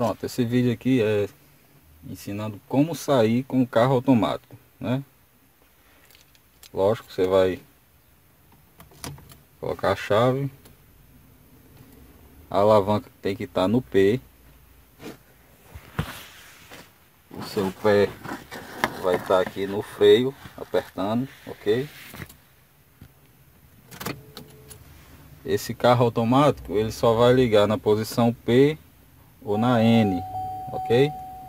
Pronto, esse vídeo aqui é ensinando como sair com o carro automático, né? Lógico, você vai colocar a chave, a alavanca tem que estar no P, o seu pé vai estar aqui no freio, apertando, ok? Esse carro automático, ele só vai ligar na posição P ou na N, ok?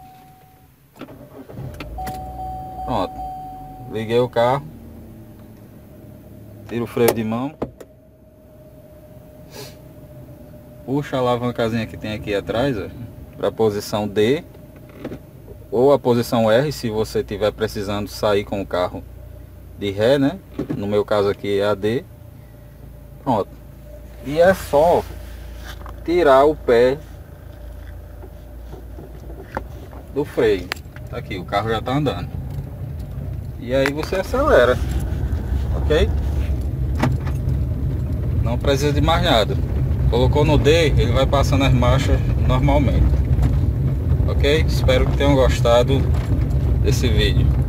Pronto, liguei o carro, tiro o freio de mão, puxa a alavancazinha que tem aqui atrás, para a posição D ou a posição R, se você estiver precisando sair com o carro de ré, né? No meu caso aqui é a D. Pronto, e é só tirar o pé do freio. Tá aqui, o carro já tá andando. E aí você acelera, ok? Não precisa de mais nada. Colocou no D, ele vai passando as marchas normalmente. Ok? Espero que tenham gostado desse vídeo.